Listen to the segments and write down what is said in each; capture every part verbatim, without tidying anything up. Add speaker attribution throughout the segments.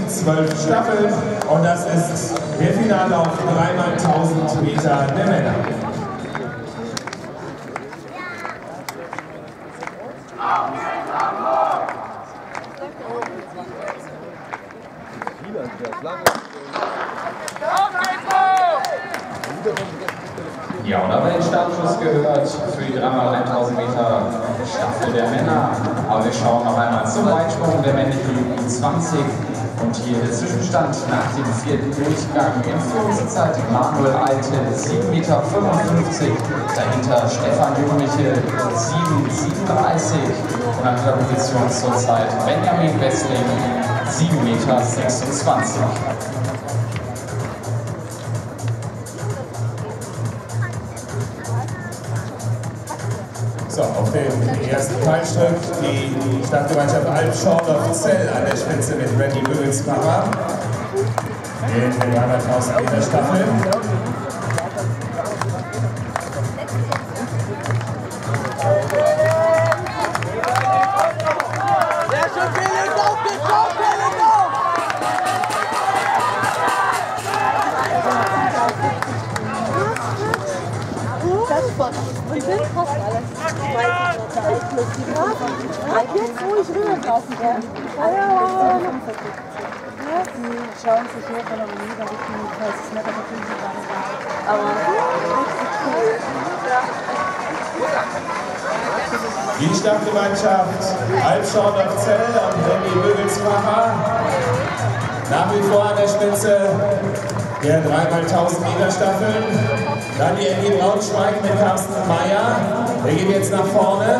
Speaker 1: zwölf Staffeln und das ist der Finallauf drei mal tausend Meter der Männer.
Speaker 2: Ja, und aber den Startschuss gehört für die drei mal tausend Meter Staffel der Männer. Aber wir schauen noch einmal zum Weitsprung der männlichen U zwanzig. Und hier der Zwischenstand nach dem vierten Durchgang. In Führungszeit Manuel Alte sieben Meter fünfundfünfzig. Dahinter Stefan Jungmichel sieben Meter siebenunddreißig. Und an der Position zurzeit Benjamin Wessling sieben Meter sechsundzwanzig.
Speaker 1: So, auf dem ersten Teilstück die Stadtgemeinschaft Alb-Schorndorf-Zell an der Spitze mit Randy Mögelsmacher in der drei mal tausend Meter Staffel.
Speaker 3: Wir sind fast alles. Jetzt ruhig rüberlaufen. Ja, ja. Die schauen sich hier von der Uni, da liegt ein heißes Messer, da können sie gar nicht rein. Aber
Speaker 1: Die Stadtgemeinschaft Alb-Schorndorf-Zell und Randy Mögelsmacher nach wie vor an der Spitze der drei mal tausend Meter Staffeln. Dann die N G Braunschweig mit Carsten Meyer. Der geht jetzt nach vorne.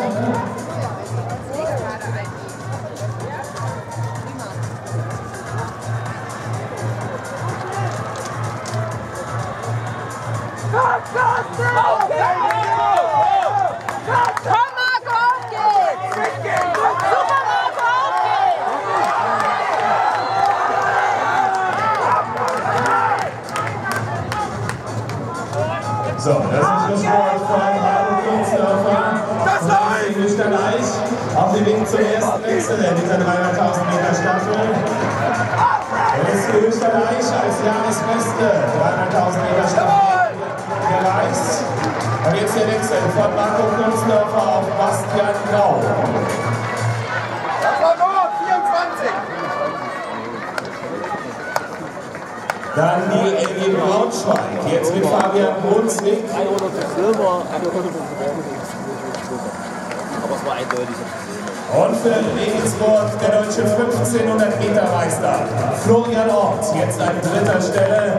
Speaker 1: So, das ist Schlusswort von Marco Kunstdorfer und Österreich auf dem Weg zum ersten Wechsel in dieser drei mal tausend Meter Staffel. Der ist für Österreich als Jahresbeste drei mal tausend Meter Staffel gereist. Und jetzt der Wechsel von Marco Kunstdorfer auf Bastian Grau. Dann die N G Braunschweig, jetzt mit Fabian Brunswick. Und für Regensburg der deutsche fünfzehnhundert Meter Meister Florian Ort, jetzt an dritter Stelle.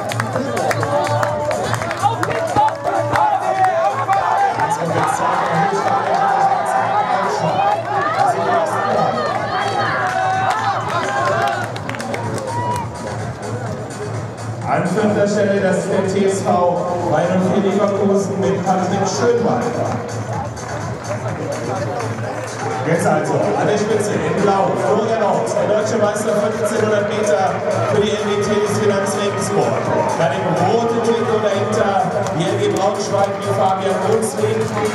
Speaker 1: An fünfter Stelle, das ist der T S V Bayern vier Leverkusen mit Patrick Schönwald. Jetzt also an der Spitze in Blau Florian Ort, der deutsche Meister fünfzehnhundert Meter für die N G Tennisfinanz Regensburg. Dann im roten Trikot dahinter die N G Braunschweig mit Fabian Brunswick.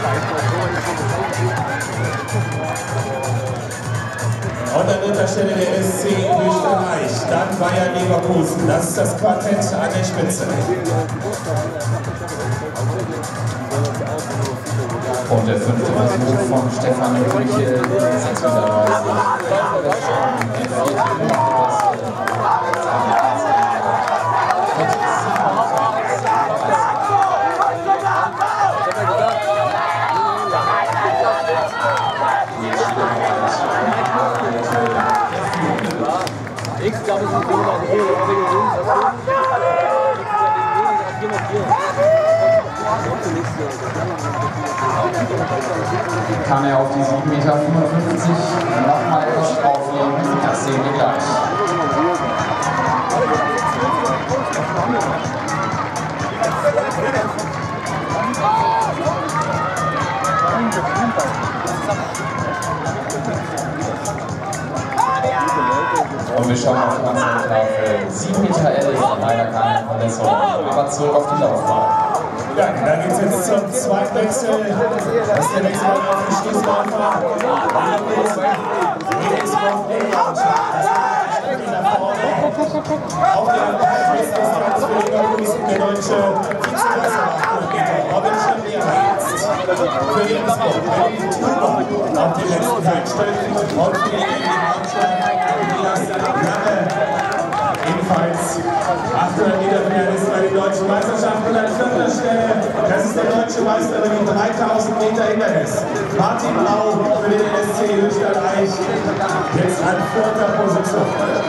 Speaker 1: Und an dritter Stelle der S C Österreich, dann Bayer Leverkusen. Das ist das Quartett an der Spitze.
Speaker 2: Und der fünfte Versuch von Stefan Jungmichel, sechs Meter dreißig.
Speaker 4: Ich glaube, es ist ein Thema, die hier
Speaker 2: kann er auf die sieben Meter fünfundfünfzig nochmal etwas drauflegen. Das sehen wir gleich. Und wir schauen auf die Mannschaft sieben Meter elf, leider keine Verletzung, aber zurück auf die Laufbahn.
Speaker 1: Ja, dann geht es jetzt zum Zweitwechsel. Das ist der Wechsel auf den Schießläufer. Regensburg nach vorne. Auf der Halbdistanz für Leverkusen der deutsche Vizemeister Robin Schneider jetzt für Regensburg, Berlin Tuber auf den letzten Zeitstücken und für den Braunschweig Andreas Lange. Ebenfalls achthundert Meter Finalist bei den deutschen Meisterschaften und an vierter Stelle, das ist der deutsche Meister über die dreitausend Meter Hindernis. Martin Rau für den N S C Österreich, jetzt an vierter Position.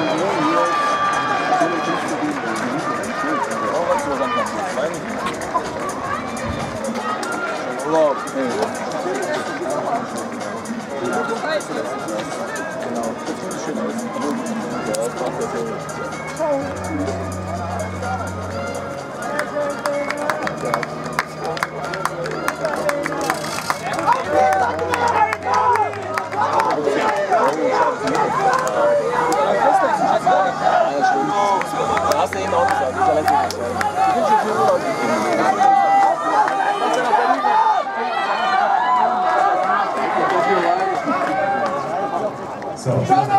Speaker 4: Da hast du eben auch gesagt, ich verletze mich. Ich bin schon viel Urlaub gegeben.
Speaker 1: So.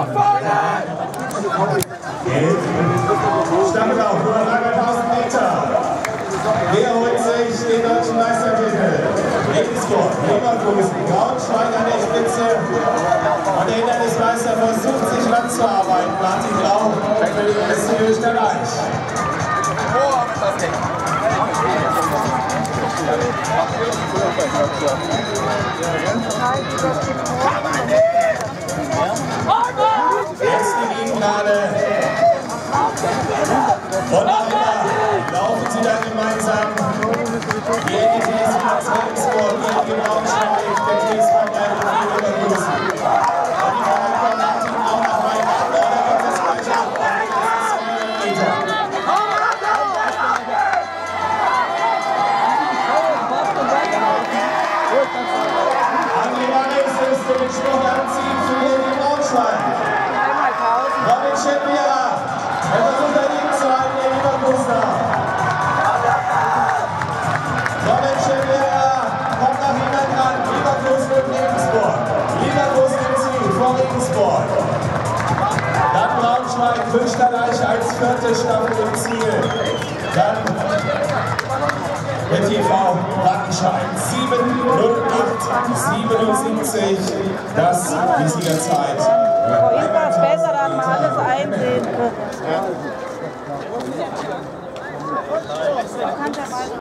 Speaker 1: Stammlauf, hunderttausend Meter. Wer holt sich den deutschen Meistertitel? Regensburg, Leverkusen, Braunschweig an der Spitze. Und der Hindernismeister versucht sich ranzuarbeiten. Martin Rau für den N S C Österreich. Jetzt die Gegengrade. Und nachher laufen sie dann gemeinsam. Die N T S Regensburg gegen Braunschweig, der T S V Leverkusen. Und die Verhandlung Martin auch noch weiter. Da wird das gleich ab. André Maris ist den Spruch anziehen für den Braunschweig. Robin Schneider, er versucht dagegen zu halten, der Leverkusener. Robin Schneider kommt nach ihm dran. Leverkusen und Regensburg. Leverkusen im Ziel vor Regensburg. Dann Braunschweig, Österreich als vierte Staffel im Ziel. Dann der T V Wattenscheid. sieben null acht siebenundsiebzig, das die Siegerzeit.
Speaker 3: Vorhin war es besser, da hat man alles einsehen.